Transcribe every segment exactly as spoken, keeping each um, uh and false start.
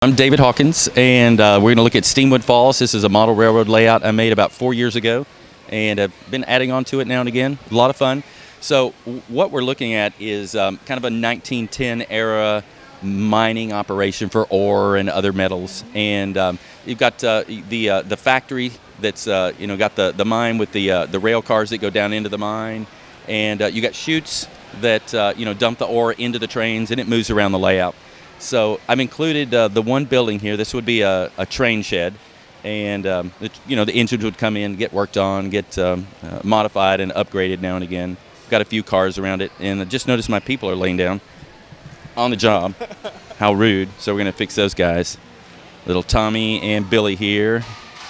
I'm David Hawkins, and uh, we're going to look at Steamwood Falls. This is a model railroad layout I made about four years ago, and I've been adding on to it now and again. A lot of fun. So what we're looking at is um, kind of a nineteen ten era mining operation for ore and other metals. And um, you've got uh, the uh, the factory that's uh, you know got the the mine with the uh, the rail cars that go down into the mine, and uh, you got chutes that uh, you know dump the ore into the trains, and it moves around the layout. So I've included uh, the one building here. This would be a, a train shed, and um, it, you know the engines would come in, get worked on, get um, uh, modified and upgraded now and again. Got a few cars around it, and I just noticed my people are laying down on the job. How rude! So we're gonna fix those guys. Little Tommy and Billy here,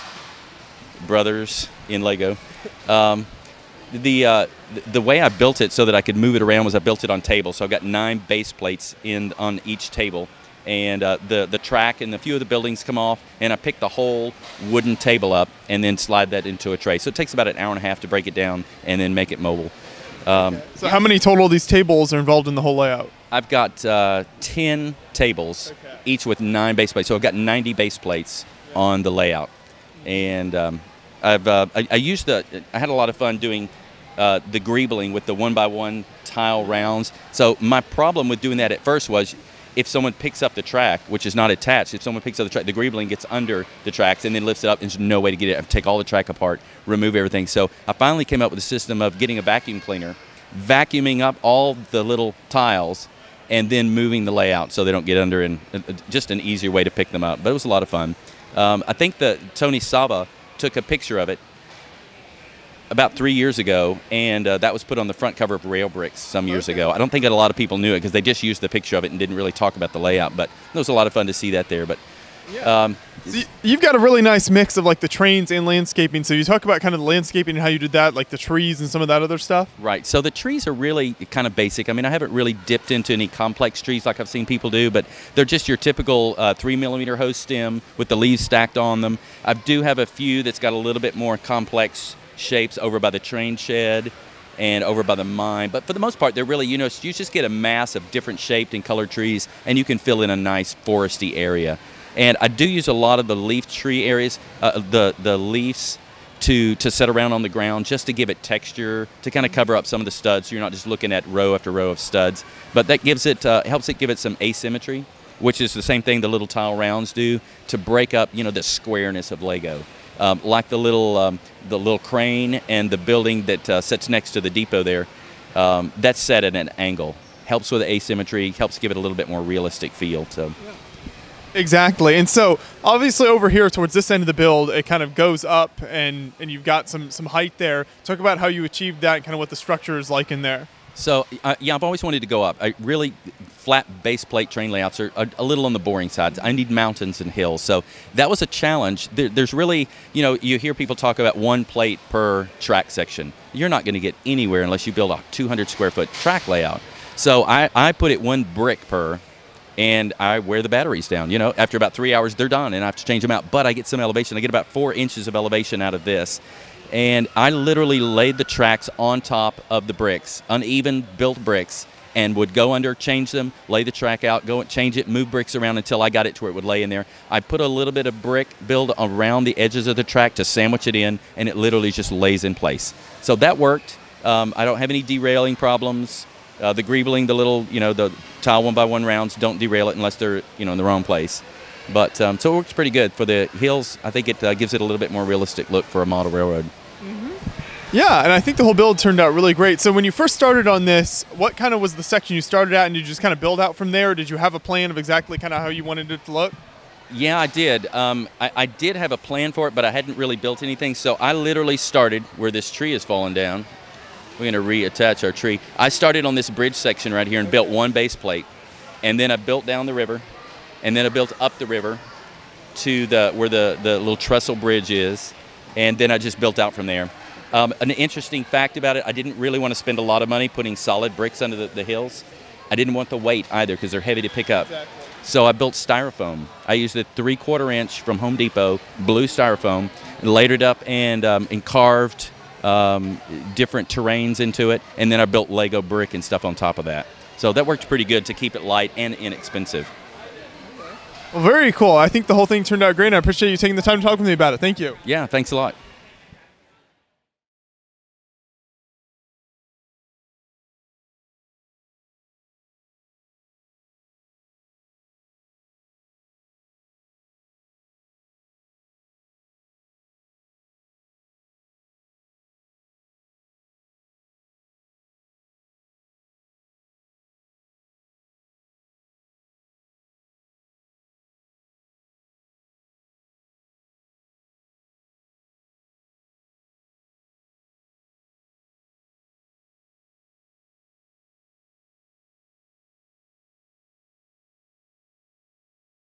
brothers in Lego. Um, The, uh, the way I built it so that I could move it around was I built it on tables. So I've got nine base plates in on each table, and uh, the the track and a few of the buildings come off, and I pick the whole wooden table up and then slide that into a tray. So it takes about an hour and a half to break it down and then make it mobile. Um, okay. So how many total of these tables are involved in the whole layout? I've got uh, ten tables, okay, each with nine base plates. So I've got ninety base plates yeah. on the layout, and um, I've uh, I, I used the I had a lot of fun doing uh, the greebling with the one by one tile rounds. So my problem with doing that at first was if someone picks up the track, which is not attached, if someone picks up the track, the greebling gets under the tracks and then lifts it up, and there's no way to get it. I have to take all the track apart, remove everything. So I finally came up with a system of getting a vacuum cleaner, vacuuming up all the little tiles, and then moving the layout so they don't get under, and uh, just an easier way to pick them up. But it was a lot of fun. Um, I think that Tony Saba took a picture of it about three years ago, and uh, that was put on the front cover of Rail Bricks some years okay. ago. I don't think that a lot of people knew it because they just used the picture of it and didn't really talk about the layout, but it was a lot of fun to see that there. But yeah. um, so you've got a really nice mix of like the trains and landscaping. So you talk about kind of the landscaping and how you did that, like the trees and some of that other stuff? Right. So the trees are really kind of basic. I mean, I haven't really dipped into any complex trees like I've seen people do, but they're just your typical uh, three millimeter host stem with the leaves stacked on them. I do have a few that's got a little bit more complex shapes over by the train shed and over by the mine, but for the most part they're really, you know, you just get a mass of different shaped and colored trees, and you can fill in a nice foresty area. And I do use a lot of the leaf tree areas, uh, the the leaves to to set around on the ground just to give it texture, to kind of cover up some of the studs so you're not just looking at row after row of studs. But that gives it uh, helps it give it some asymmetry, which is the same thing the little tile rounds do to break up, you know, the squareness of Lego. Um, like the little um, the little crane and the building that uh, sits next to the depot there, um, that's set at an angle. Helps with asymmetry, helps give it a little bit more realistic feel. So. Yeah. Exactly, and so obviously over here towards this end of the build, it kind of goes up, and and you've got some some height there. Talk about how you achieved that, and kind of what the structure is like in there. So uh, yeah, I've always wanted to go up. I really flat base plate train layouts are a, a little on the boring side. I need mountains and hills, so that was a challenge. There, there's really, you know, you hear people talk about one plate per track section. You're not going to get anywhere unless you build a two hundred square foot track layout. So I, I put it one brick per, and I wear the batteries down. You know, after about three hours, they're done, and I have to change them out. But I get some elevation. I get about four inches of elevation out of this. And I literally laid the tracks on top of the bricks, uneven built bricks, and would go under, change them, lay the track out, go and change it, move bricks around until I got it to where it would lay in there. I put a little bit of brick build around the edges of the track to sandwich it in, and it literally just lays in place. So that worked. Um, I don't have any derailing problems. Uh, the greebling, the little, you know, the tile one by one rounds don't derail it unless they're, you know, in the wrong place. But um, so it works pretty good. For the hills, I think it uh, gives it a little bit more realistic look for a model railroad. Mm-hmm. Yeah, and I think the whole build turned out really great. So when you first started on this, what kind of was the section you started at, and did you just kind of build out from there, or did you have a plan of exactly kind of how you wanted it to look? Yeah, I did. Um, I, I did have a plan for it, but I hadn't really built anything. So I literally started where this tree is falling down. We're going to reattach our tree. I started on this bridge section right here and built one base plate, and then I built down the river. And then I built up the river to the where the, the little trestle bridge is, and then I just built out from there. Um, an interesting fact about it, I didn't really want to spend a lot of money putting solid bricks under the, the hills. I didn't want the weight either because they're heavy to pick up. Exactly. So I built styrofoam. I used a three-quarter inch from Home Depot, blue styrofoam, and layered it up and, um, and carved um, different terrains into it, and then I built Lego brick and stuff on top of that. So that worked pretty good to keep it light and inexpensive. Well, very cool. I think the whole thing turned out great. And I appreciate you taking the time to talk with me about it. Thank you. Yeah, thanks a lot.